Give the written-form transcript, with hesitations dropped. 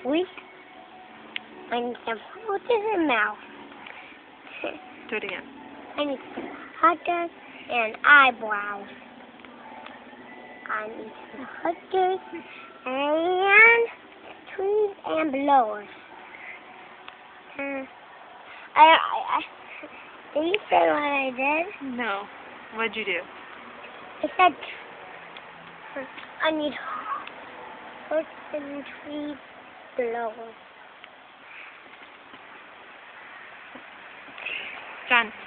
sweet. I need some food in the mouth. Do it again. I need some huggers and eyebrows. I need some huggers and trees and blowers. Did you say what I did? No. What'd you do? I said I need huggers and trees blowers. John.